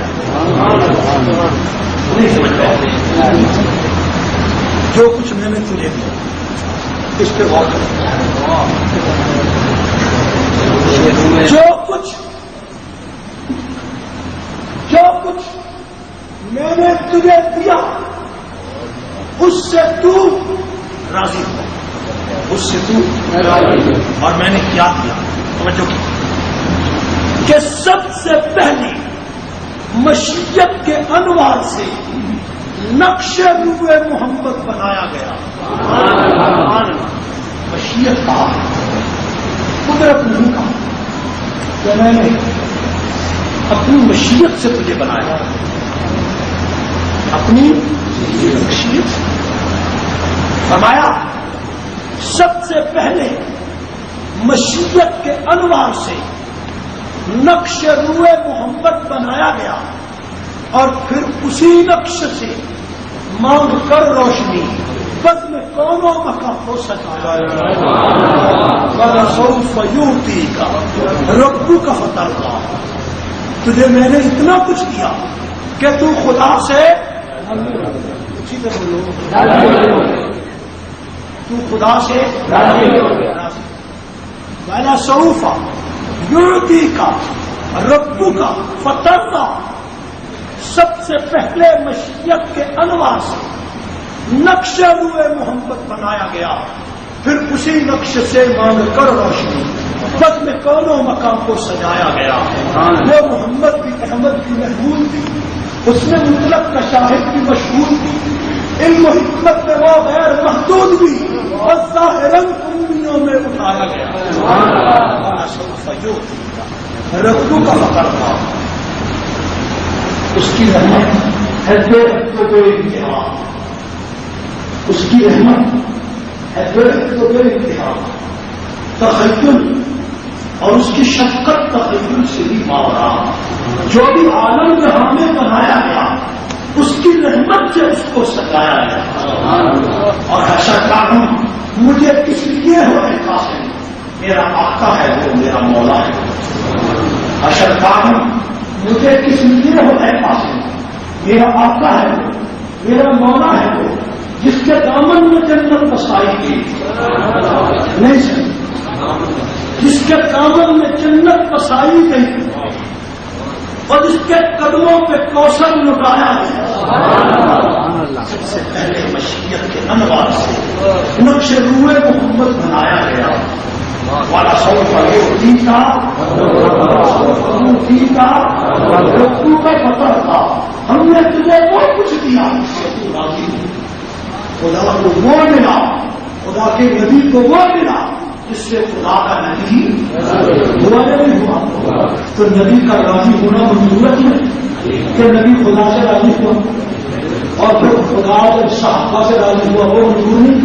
نہیں سمجھ پاؤ. جو کچھ میں نے تجھے دیا اس پہ غور کرو. جو کچھ میں نے تجھے دیا اس سے تو راضی ہو. اس سے تو اور میں نے کیا کیا توجہ کی کہ سب سے پہلے مشیت کے انوار سے نقش روح محمد بنایا گیا. مشیت کہا قدرت نہیں کہا کہ میں نے اپنی مشیت سے تجھے بنایا. اپنی مشیت فرمایا سب سے پہلے مشیت کے انوار سے نقش روح محمد بنایا گیا اور پھر اسی نقش سے مانگ کر روشنی بس میں کونوں مقام ہو سکا. سوف یوتی کا ربو کا فتح تھا. تجھے میں نے اتنا کچھ کیا کہ تو خدا سے تو خدا سے والا سوفا یوتی کا ربو کا فتح تھا. سب سے پہلے مشیت کے انوار سے نقش روح محمد بنایا گیا پھر اسی نقش سے مانگ کر روشنی بس میں کونوں مقام کو سجایا گیا. وہ محمد بھی احمد بھی محمود بھی اس میں مطلق کا شاہد بھی مشہور بھی علم و حکمت میں وہ غیر محدود بھی اور ظاہراً امیوں میں اٹھایا گیا. ربو کا فخر تھا. اس کی رحمت ہے بے حد و بے انتہا. اس کی رحمت ہے بے حد و بے انتہا. تخیل اور اس کی شفقت تخیل سے بھی ماورا. جو بھی عالم جہاں میں بنایا گیا اس کی رحمت سے اس کو سجایا گیا. اور حشر کارم مجھے کس لیے ہو اے قاسم میرا آقا ہے وہ میرا مولا ہے. حشر کارم مجھے کس لیے ہو اے قاسم میرا آقا ہے وہ میرا مولا ہے وہ جس کے دامن میں جنت بسائی گئی. نہیں سر جس کے دامن میں جنت بسائی گئی اور جس کے قدموں پہ کوثر لٹایا گیا. سب سے پہلے مشیت کے انوار سے نقش روح محمد بنایا گیا. والا سوف یؤتی کا ربو کا فتح تھا. ہم نے تجھے وہ کچھ دیا جس سے تو راضی ہو. خدا کو وہ ملا خدا کے نبی کو وہ ملا جس سے خدا کا نبی ہوا نہیں ہوا. تو نبی کا راضی ہونا ضرورت ہے کہ نبی خدا سے راضی ہوا اور پھر خدا جب صحابہ سے راضی ہوا وہ منظور نہیں.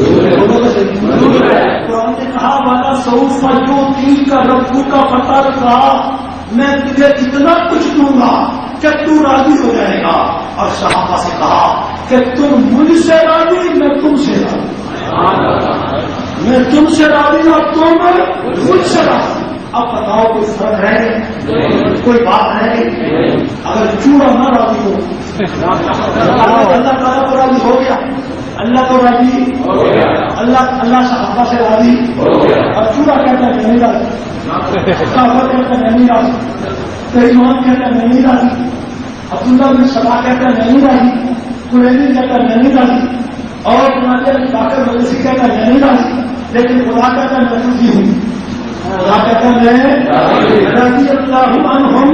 قرآن نے کہا والا سوف یؤتی کا ربو کا فتح تھا. میں تجھے اتنا کچھ دوں گا کہ تو راضی ہو جائے گا. اور صحابہ سے کہا کہ تم مجھ سے راضی، میں تم سے راضی، میں تم سے راضی اور تم مجھ سے راضی۔ اب بتاؤ کوئی فرق ہے؟ کوئی بات ہے؟ اگر چوڑا نہ راضی ہو، اللہ تعالیٰ کو راضی ہو گیا، اللہ کو راضی ہو گیا، اللہ صحابہ سے راضی ہو گیا، اور چوڑا کہتا ہے نہیں راضی، کافر کہتا ہے نہیں راضی، امام کہتا ہے نہیں راضی، عبداللہ بن سبا کہتا ہے نہیں راضی، قریشی کہتا ہے نہیں راضی، اور باقر مدرسی کہتا ہے نہیں راضی، لیکن خدا کہتا ہے میں راضی ہوں، خدا کہتا ہے رضی اللہ عنہم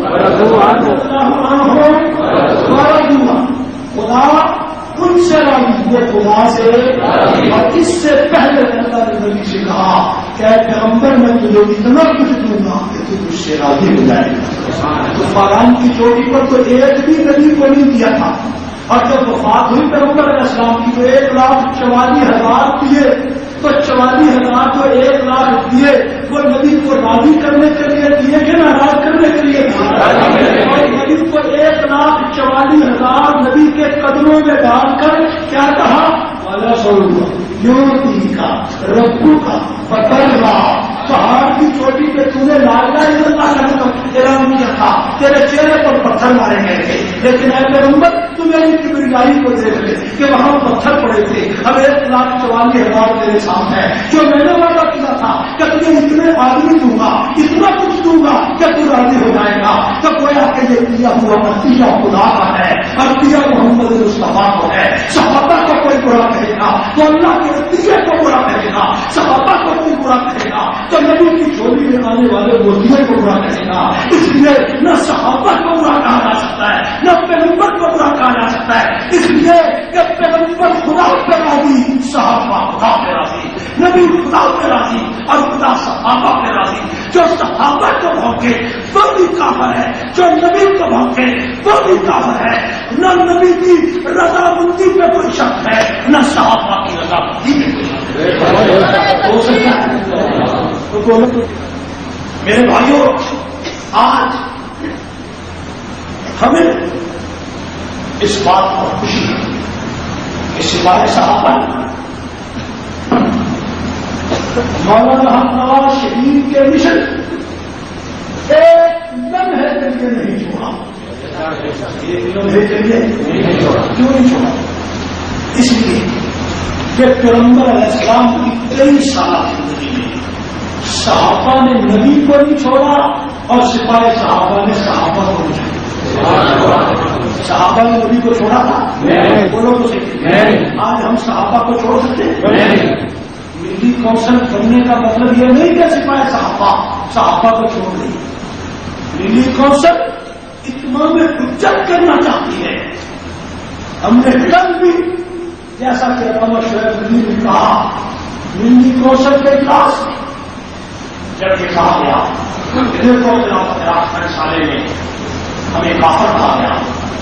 خدا ان سے راضی، وہ خدا سے، اور اس سے پہلے اللہ نے نبی سے کہا کہ اے پیغمبر میں تجھے اتنا کچھ دوں گا کہ تو مجھ سے راضی ہو جائے گا۔ تو باران کی چوٹی پر تو ایک بھی نبی کو نہیں دیا تھا، اور جب وفات ہوئی پیغمبر علیہ السلام کی تو 1,44,000 دیے، تو 44,000 کو 1,00,000 دیے، وہ نبی کو راضی کرنے کے لیے دیے کہ ناراض کرنے کے لیے دیے؟ اور نبی کو 1,44,000 نبی کے قدموں میں ڈال کر کیا کہا؟ والا سولو یوتی کا ربو کا پتھر پہاڑ کی چوٹی پہ تم نے لا الہ الا اللہ کا اعلان کیا تھا، تیرے چہرے پر پتھر مارے گئے تھے، لیکن اے پیغمبر تمہیں ان کی بریائی کو دیکھ لے کہ وہاں پتھر پڑے تھے، اب 1,44,000 تیرے سامنے ہے، جو میں نے وعدہ کیا تھا کہ تمہیں اتنے آدمی دوں گا، اتنا کچھ دوں گا کہ تو راضی ہو جائے گا۔ تو گویا کہ یہ دیا ہوا نتیجہ خدا کا ہے اور دیا محمد مصطفیٰ کو ہے۔ صحابہ کو کوئی برا کہے گا تو اللہ کے نتیجے کو برا کہے گا، صحابہ کو کوئی برا کہے گا تو نبی کی چولی میں آنے والے موتیوں کو برا کہے گا۔ اس لیے نہ صحابہ کو برا کہا جا سکتا ہے، نہ پیغمبر کو برا کہا جا سکتا ہے، اس لیے کہ پیغمبر خدا پہ راضی، صحابہ خدا پہ راضی، نبی خدا پہ راضی اور خدا صحابہ پہ راضی۔ جو صحابہ کو بھونکے وہ بھی کافر ہے، جو نبی کو بھونکے وہ بھی کافر ہے۔ نہ نبی کی رضامندی پہ کوئی شک ہے، نہ صحابہ کی رضامندی پہ کوئی شک ہے۔ ہو سکتا ہے میرے بھائیوں، آج ہمیں اس بات پر خوشی ہے کہ سپاہی صحابہ مولانا نواز شریف کے مشن ایک لمحے کے لیے نہیں چھوڑا، ایک لمحے کے لیے کیوں نہیں چھوڑا؟ اس لیے کہ پیغمبر علیہ السلام کی 23 سالہ زندگی میں صحابہ نے نبی کو نہیں چھوڑا اور سپاہی صحابہ نے صحابہ کو نہیں چھوڑا۔ صحابہ نے نبی کو چھوڑا تھا؟ بولو تو صحیح، آج ہم صحابہ کو چھوڑ سکتے ہیں؟ ملی کونسل بننے کا مطلب یہ نہیں کہ سپاہی صحابہ کو چھوڑ دیں۔ ملی کونسل اتمام حجت کرنا چاہتی ہے۔ ہم نے کل بھی جیسا کہ علامہ شعیب ملی نے کہا، ملی کونسل کے اجلاس میں جب یہ کہا گیا دیکھو جناب سالے میں ہمیں کافر کہا گیا،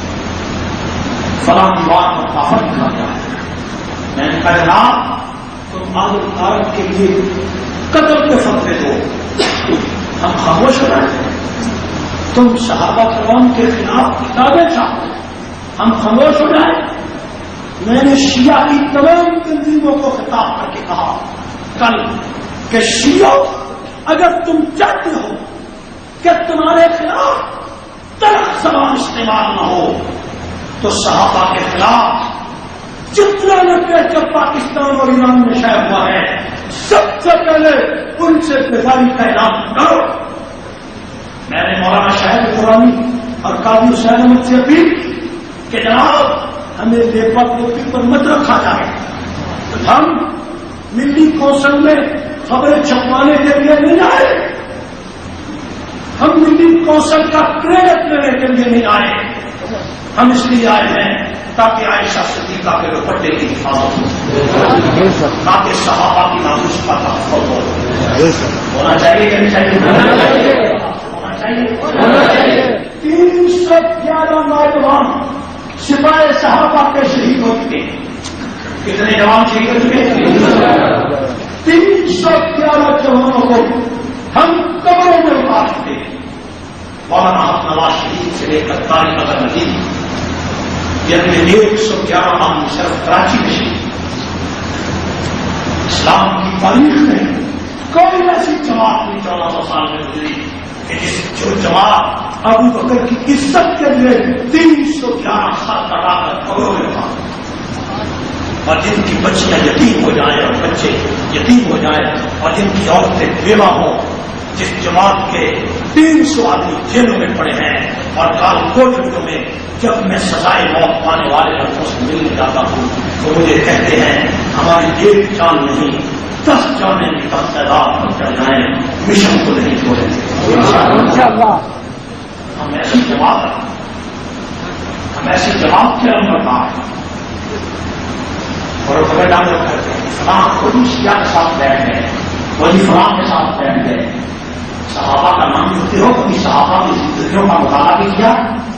فلاں کی بات پر کافر کہا گیا، میں نے کہا جناب تم عالم عالم کے لیے قتل کے فتوے دو، ہم خاموش ہو رہے ہیں۔ تم صحابہ کرام کے خلاف کتابیں چاہو، ہم خاموش ہو رہے ہیں۔ میں نے شیعہ کی تمام تنظیموں کو خطاب کر کے کہا کل کہ شیعہ اگر تم چاہتے ہو کہ تمہارے خلاف تلخ زبان استعمال نہ ہو تو صحابہ کے خلاف جتنا لٹریچر پاکستان اور ایران میں شائع ہوا ہے سب سے پہلے ان سے بیزاری کا اعلان کرو۔ میں نے مولانا شاہد قرآنی اور قاضی حسین احمد سے اپیل کی کہ جناب ہمیں لیپا پوپی پر مت رکھا جائے، ہم ملی کونسل میں خبریں چھپوانے کے لیے نہیں آئے، ہم ملی کونسل کا کریڈٹ لینے کے لیے نہیں آئے، ہم اس لیے آئے ہیں تاکہ عائشہ صدیقہ کے دوپٹے کی حفاظت ہو، تاکہ صحابہ کی ناموس کا تحفظ ہو۔ ہونا چاہیے کہ نہیں چاہیے؟ ہونا چاہیے۔ 311 نوجوان سپاہی صحابہ کے شہید ہو چکے۔ کتنے جوان شہید ہو چکے؟ 311 جوانوں کو ہم قبروں میں اتار چکے۔ مولانا نواز شریف سے لے کر طارق ندیم یعنی 111 عام صرف کراچی میں شہید. اسلام کی تاریخ میں کوئی ایسی جماعت نہیں 1400 سال میں گزری کہ جو جماعت ابو بکر کی عزت کے لیے 311 سال کٹا کر قبروں میں تھا، اور جن کی بچیاں یتیم ہو جائیں اور بچے یتیم ہو جائیں اور جن کی عورتیں بیوہ ہوں، جس جماعت کے 300 آدمی جیلوں میں پڑے ہیں اور کال کوٹڑیوں میں، جب میں سزائے موت پانے والے لڑکوں سے ملنے جاتا ہوں تو مجھے کہتے ہیں ہماری 1 جان نہیں 10 جانیں بھی کم تعداد پر چڑھ جائیں، مشن کو نہیں چھوڑیں گے. ہم ایسی جماعت کے اندر آئے اور خبر ڈال کرتے ہیں فلاں کوئی شیعہ کے ساتھ بیٹھ گئے، کوئی فلاں کے ساتھ بیٹھ گئے. صحابہ کا نام لیتے ہو، کبھی صحابہ کی زندگیوں کا مطالعہ بھی کیا؟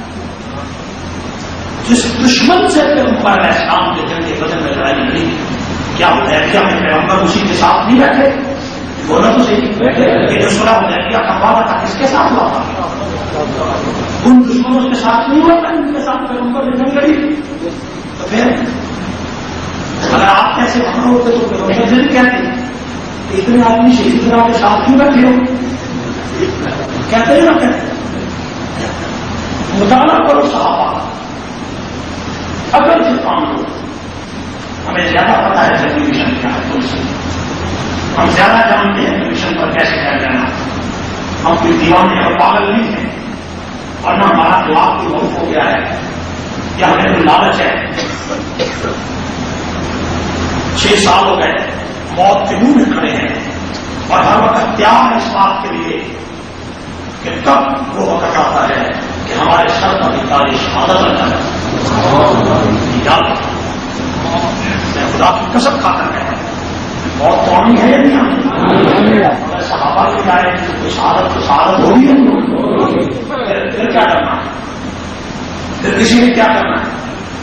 جس دشمن سے پیغمبر علیہ السلام کے جنگ کے بدن میں لڑائی لڑی، کیا حدیبیہ میں پیغمبر اسی کے ساتھ نہیں بیٹھے؟ بولا تو صحیح بیٹھے. یہ جو صلح حدیبیہ کا وعدہ تھا کس کے ساتھ ہوا تھا؟ ان دشمنوں کے ساتھ نہیں ہوا تھا جن کے ساتھ پیغمبر نے جنگ لڑی. تو پھر اگر آپ کیسے وہاں ہوتے تو پیغمبر سے کہتے اتنے آدمی شہید کے ساتھ کیوں بیٹھے ہو؟ کہتے ہیں نا، کہتے مطالعہ کرو صحابہ. اگر جو کام لو ہمیں زیادہ پتا ہے جنگی مشن کیا ہے، تم سے ہم زیادہ جانتے ہیں کہ مشن پر کیسے کیا جانا. ہم کوئی دیوانے اور پاگل نہیں ہیں، اور نہ ہمارا جواب کوئی وقت ہو گیا ہے یا ہمیں کوئی لالچ ہے. 6 سال ہو گئے موت کے منہ میں کھڑے ہیں اور ہر وقت تیار ہے اس بات کے لیے کہ کب وہ وقت آتا ہے کہ ہمارے سر پر نکالی شہادت لگ جائے. میں خدا کی قسم کھا کر رہا ہوں موت تو آنی ہے یا نہیں آنی؟ اگر صحابہ کی جائے تو شہادت ہوگی ہے. پھر کیا کرنا ہے؟ پھر کسی نے کیا کرنا ہے؟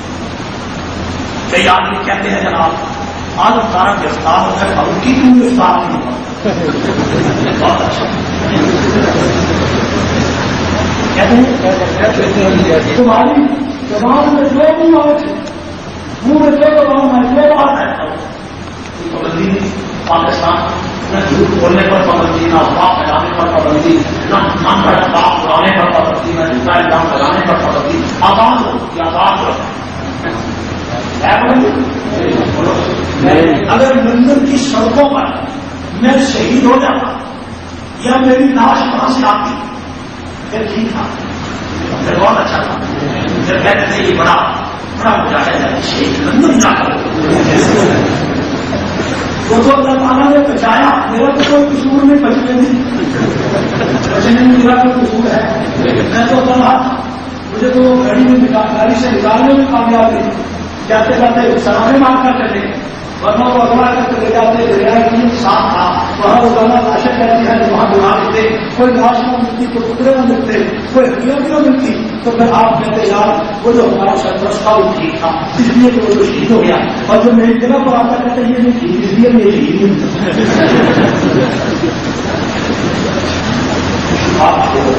کئی آدمی کہتے ہیں جناب آج سارا گرفتار ہو گئے، اب کی کیوں گرفتار نہیں ہوا؟ بہت اچھا. تمہاری زبان میں جو بھی آئے تھے، منہ میں جو زبان ہے جو بات ہے، پابندی پاکستان نہ جھوٹ بولنے پر پابندی، نہ افواہ پھیلانے پر پابندی، نہ ہم پر بات اڑانے پر پابندی، نہ جھوٹا الزام لگانے پر پابندی. آزاد ہو یا آزاد ہو. اگر لندن کی سڑکوں پر میں شہید ہو جاتا یا میری لاش وہاں سے آتی پھر ٹھیک تھا، پھر بہت اچھا تھا. پھر کہتے تھے یہ بڑا مجاہد ہے، شہید لندن جا کر وہ تو اللہ تعالیٰ نے بچایا. میرا تو کوئی قصور نہیں، بچنے میں میرا کوئی قصور ہے. میں تو رہا تھا، مجھے تو گاڑی سے نکالنے میں کامیاب نہیں. جاتے جاتے سرانے مار کر چلے، ورنہ وہ اگلا کر چلے جاتے. دریا کی ساتھ تھا وہاں روزانہ لاشیں کہتی ہے، وہاں بنا دیتے. کوئی لاش نہ ملتی تو ٹکڑے نہ ملتے، کوئی ہڈیاں بھی نہ ملتی. تو پھر آپ کہتے یار وہ جو ہمارا سرپرست تھا وہ ٹھیک تھا، اس لیے کہ وہ تو شہید ہو گیا. اور جو میری جگہ پر آتا کہتے یہ نہیں ٹھیک، اس لیے میں شہید نہیں. آپ کو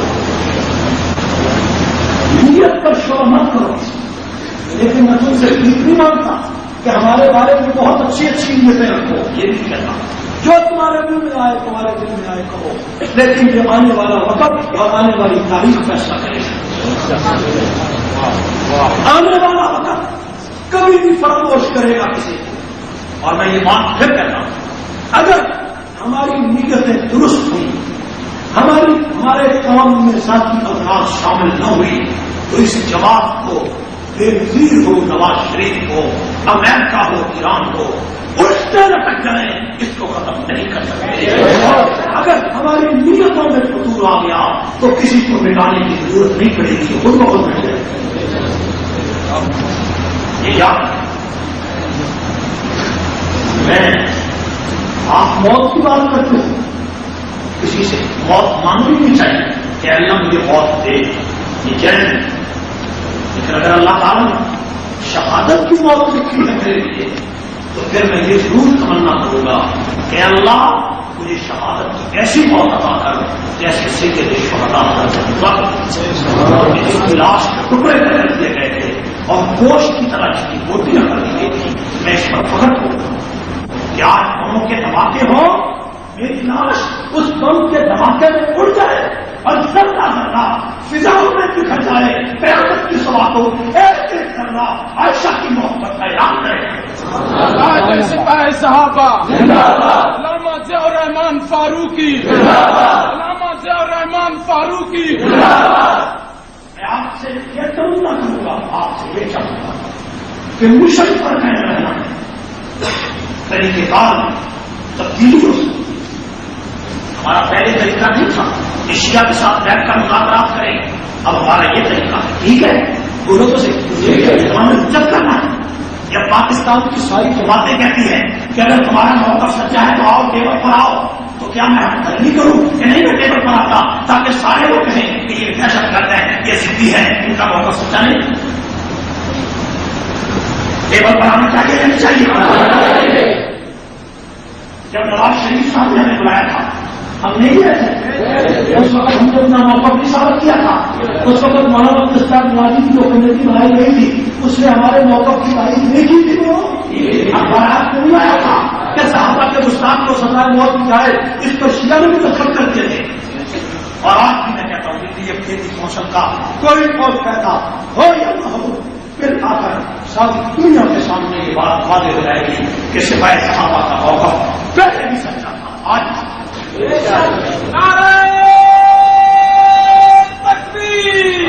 نیت پر شور مت کرو، لیکن میں تم سے نہیں مانتا کہ ہمارے بارے میں بہت اچھی اچھی نیتیں رکھو. یہ نہیں کہنا جو تمہارے دل میں آئے تمہارے دل میں آئے کرو، لیکن یہ آنے والا وقت اور آنے والی تاریخ فیصلہ کرے گا. آنے والا وقت کبھی بھی فراموش کرے گا کسی کو. اور میں یہ بات پھر کہتا ہوں، اگر ہماری نیتیں درست ہوئی، ہمارے کام میں ساتھی افراد شامل نہ ہوئی، تو اس جماعت کو بے نظیر ہو نواز شریف ہو، امریکہ ہو، ایران ہو، اٹھتے لٹک جائیں، اس کو ختم نہیں کر سکتے. اگر ہماری نیتوں میں قصور آ گیا تو کسی کو مٹانے کی ضرورت نہیں پڑے گی، خود بخود مٹ جائے. یہ یاد ہے. میں آپ موت کی بات کرتے ہیں، کسی سے موت مانگنی نہیں چاہیے کہ اللہ مجھے موت دے، یہ جائز. لیکن اگر اللہ تعالیٰ نے شہادت کی موت لکھی ہے میرے لیے تو پھر میں یہ ضرور تمنا کروں گا کہ اللہ مجھے شہادت کی ایسی موت عطا کر جیسے سید شہداء حضرت ابوبکر اور لاش کے ٹکڑے کر دیے گئے تھے اور گوشت کی طرح اس کی بوٹیاں کر دی گئی تھی. میں اس پر فخر کرتا ہوں کہ آج بموں کے دھماکے ہوں، میری لاش اس بم کے دھماکے میں اڑ جائے اور ذرہ ذرہ فضاؤں میں بکھر جائے. قیامت کی صبح کو ایک ایک ذرہ عائشہ کی محبت کا اعلان کرے. تاج سپاہ صحابہ علامہ ضیاء الرحمان فاروقی، علامہ ضیاء الرحمان فاروقی. میں آپ سے یہ ضرور نہ کروں گا، آپ سے یہ چاہوں گا کہ مشرق پر قائم رہنا ہے. طریقے کار تبدیلی ہو سکتی. ہمارا پہلے طریقہ نہیں تھا کہ شیعہ کے ساتھ بیٹھ کر مذاکرات کریں. اب ہمارا یہ طریقہ ہے. ٹھیک ہے، بولو تو صحیح، ہمیں جب کرنا ہے. جب پاکستان کی ساری جماعتیں کہتی ہیں کہ اگر تمہارا موقف سچا ہے تو آؤ ٹیبل پر آؤ، تو کیا میں نہیں کروں کہ نہیں میں ٹیبل پر آتا تاکہ سارے لوگ کہیں کہ یہ دہشت گرد ہے، یہ ضدی ہے، ان کا موقف سچا نہیں. ٹیبل پر آنا چاہیے یا نہیں چاہیے؟ جب نواز شریف صاحب نے ہمیں بلایا تھا ہم نہیں گئے تھے. اس وقت ہم نے اپنا موقف بھی ثابت کیا تھا. اس وقت مولانا دستار نوازی کی جو کمیٹی بنائی گئی تھی اس نے ہمارے موقف کی تائید نہیں کی تھی. اخبارات میں نہیں آیا تھا کہ صحابہ کے گستاخ کو سزائے موت کی جائے. اس پر شیعہ نے بھی دخل کر دیے تھے. اور آج بھی میں کہتا ہوں کہ یہ کھیتی موسم کا کوئی اور پیدا ہو یا نہ ہو، پھر آ کر ساری دنیا کے سامنے یہ بات واضح ہو جائے گی کہ سپاہ صحابہ کا موقف پہلے بھی سچا تھا، آج نعرہ تکبیر.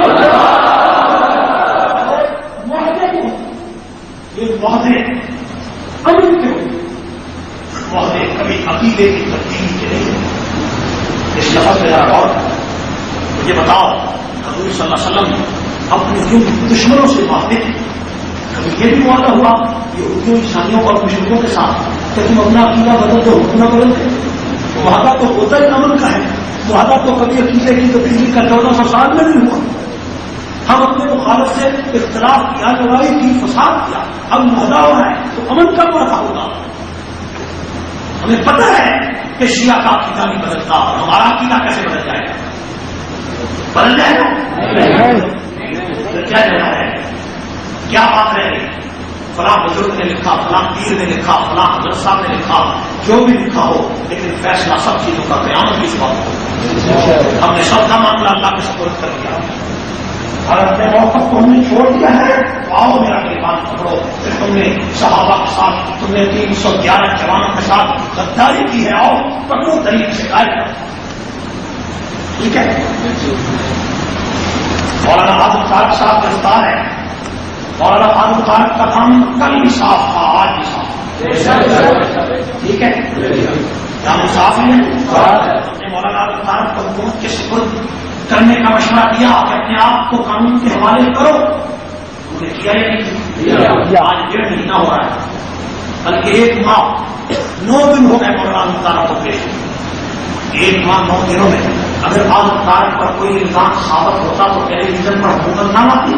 معاہدے کو یہ معاہدے امن کے ہو، معاہدے کبھی عقیدے کی تبدیلی کے نہیں. اس لفظ میں ذرا غور کرو. مجھے بتاؤ حضور صلی اللہ علیہ وسلم اپنے جن دشمنوں سے معاہدے تھے، کبھی یہ بھی معاہدہ ہوا یہودیوں عیسائیوں اور مشرکوں کے ساتھ کہ تم اپنا عقیدہ بدل دو، حکم نہ بدلتے؟ معاہدہ تو ہوتا ہی امن کا ہے. معاہدہ تو کبھی عقیدے کی تبدیلی کا 1400 سال میں نہیں ہوا. ہم اپنے مخالف سے اختلاف کیا، لڑائی کی، فساد کیا، اب معاہدہ ہو رہا ہے تو امن کا معاہدہ ہوگا. ہمیں پتہ ہے کہ شیعہ کا عقیدہ نہیں بدلتا، اور ہمارا عقیدہ کیسے بدل جائے گا؟ بدل جائے گا؟ کیا جگہ ہے؟ کیا بات رہ گئی؟ فلاں بزرگ نے لکھا، فلاں پیر نے لکھا، فلاں حضرت صاحب نے لکھا، جو بھی لکھا ہو، لیکن فیصلہ سب چیزوں کا قیامت کی صبح ہو. ہم نے سب کا معاملہ اللہ کے سپرد کر دیا اور اپنے موقف کو ہم نے چھوڑ دیا ہے. آؤ میرا ایمان پکڑو. پھر تم نے صحابہ کے ساتھ، تم نے 311 جوانوں کے ساتھ غداری کی ہے، آؤ پکڑو طریق سے قائم کرو. ٹھیک ہے. مولانا آزم طارق صاحب گرفتار ہے. مولانا آزم طارق کا کام کل بھی صاف تھا، آج بھی صاف. ٹھیک ہے، کام صاف ہے. ہم نے مولانا آزم طارق کو حکومت کے سپرد کرنے کا مشورہ دیا کہ اپنے آپ کو قانون کے حوالے کرو. انہوں نے کیا یا نہیں؟ آج 1.5 مہینہ ہو رہا ہے، بلکہ 1 ماہ 9 دن ہو گئے مولانا آزم طارق کو پیش. 1 ماہ 9 دنوں میں اگر آزم طارق پر کوئی الزام ثابت ہوتا تو ٹیلی ویژن پر حکومت نہ آتی.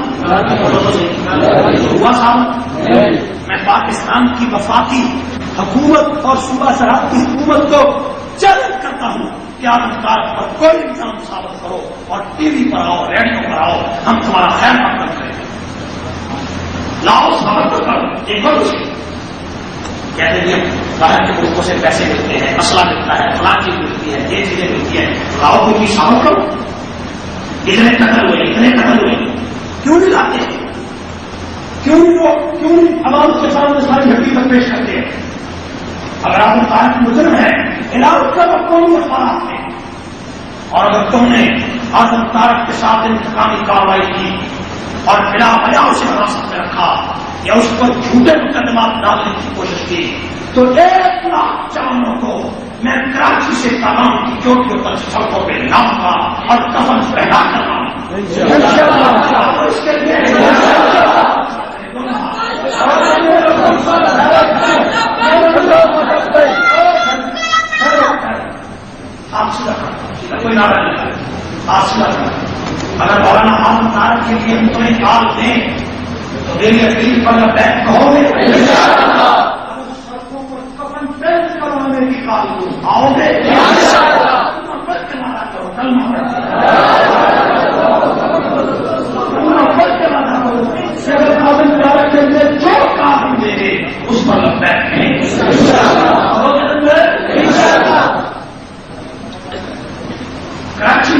ہوا ثابت؟ میں پاکستان کی وفاقی حکومت اور صوبہ سرحد کی حکومت کو چیلنج کرتا ہوں کہ آزم طارق پر کوئی الزام ثابت کرو اور ٹی وی پر آؤ، ریڈیو پر آؤ، ہم تمہارا خیر مقدم کریں. لاؤ ثابت کرو. ایک بار کہتے ہیں باہر کے ملکوں سے پیسے ملتے ہیں، مسئلہ ملتا ہے، فلاں چیز ملتی ہے، یہ چیزیں ملتی ہیں. لاؤ کوئی چیز ثابت کرو. اتنے قتل ہوئے کیوں نہیں لاتے؟ کیوں نہیں عوام کے سامنے ساری حقیقت پیش کرتے ہیں؟ اگر آپ طارق مجرم ہے، علاج کرو قومی اخبارات میں. اور اگر تم نے آزم طارق کے ساتھ انتقامی کارروائی کی اور بلا وجہ اسے حراست میں رکھا یا اس پر جھوٹے مقدمات ڈالنے کی کوشش کی تو 1 لاکھ جوانوں کو میں کراچی سے تمام کی چوٹیوں پر سڑکوں پہ لاؤں گا اور کفن پہنا کر رہا ہوں. کوئی نعرہ نہیں. اگر مولانا آزم طارق کے لیے تمہیں کال دیں تو میری اپیل پر بیٹھ کہو گے. سڑکوں پر کفن پیش کروانے کی کال کو آؤ گے. اگر کراچی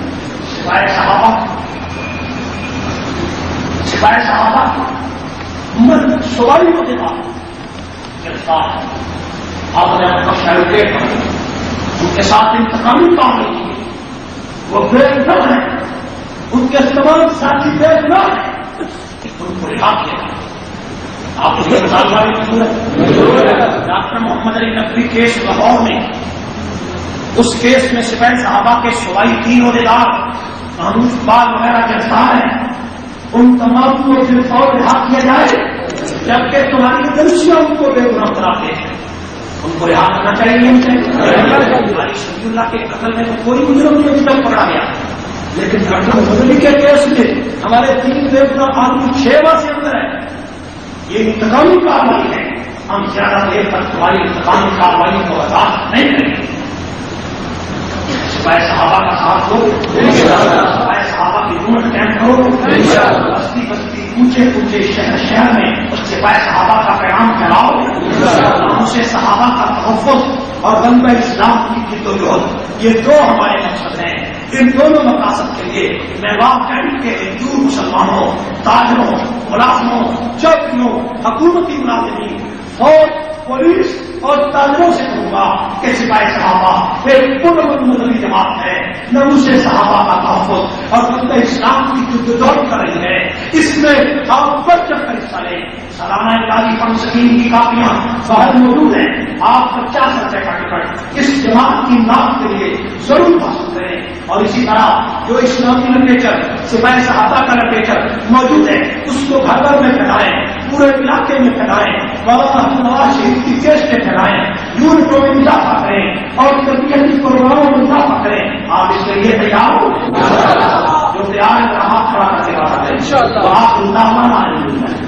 سپاہی صحابہ سوالی کو دیکھا گرفتار آپ نے اپنا فیبریکیٹ کر ان کے ساتھ انتقامی کام نہیں کی وہ بے نہ ہے ان کے تمام ساتھی بے نہ ہے ان کو رہا کیا آپ اس کے مثال والی ضرورت ڈاکٹر محمد علی نقوی کیس لاہور میں اس کیس میں سپاہی صحابہ کے سوائی 3 عہدیدار قانون اقبال وغیرہ گرفتار ہیں ان تمام کو پھر فوج رہا کیا جائے جبکہ تمہاری ایجنسیاں ان کو بے گناہ کراتے ہیں ان کو رہا کرنا چاہیے ہماری شفیع اللہ کے قتل میں تو کوئی مجرم نہیں ابھی تک پکڑا گیا لیکن ڈاکٹر محمد علی کے کیس میں ہمارے 3 بے گناہ آدمی 6 ماہ سے اندر ہے یہ انتقامی کارروائی ہے ہم زیادہ دیر تک تمہاری انتقامی کارروائی کو برداشت نہیں کریں گے سپاہی صحابہ کا ساتھ دو سپاہی صحابہ کی حکومت قائم کرو بستی بستی اونچے اونچے شہر شہر میں سپاہی صحابہ کا پیغام پھیلاؤ اسے صحابہ کا تحفظ اور غلبہ اسلام کی جدوجہد یہ 2 ہمارے مقصد ہیں ان دونوں مقاصد کے لیے میں واقعی کے ہندو مسلمانوں تاجروں ملازموں چوکیوں حکومتی ملازمین فوج پولیس اور تاجروں سے کہوں گا کہ سپاہی صحابہ ایک پرامن مذہبی جماعت ہے نموز صحابہ کا تحفظ اور غلبہ اسلام کی جدوجہد کر رہی ہے اس میں آپ بڑھ چڑھ کر حصہ لیں سالانہ امدادی فنڈ سکیم کی کاپیاں باہر موجود ہیں آپ 50 روپے کا ٹکٹ اس جماعت کی امداد کے لیے ضرور حاصل کریں اور اسی طرح جو اسلامی لٹریچر سپاہی صحابہ کا لٹریچر موجود ہے اس کو گھر گھر میں پھیلائیں پورے علاقے میں پھیلائیں مولانا نواز شریف کی کیس میں پھیلائیں یونٹوں میں اضافہ کریں اور تربیتی پروگراموں میں اضافہ کریں آپ اس کے لیے تیار ہو جو تیار ہے ہاتھ کھڑا کرنے والا ہے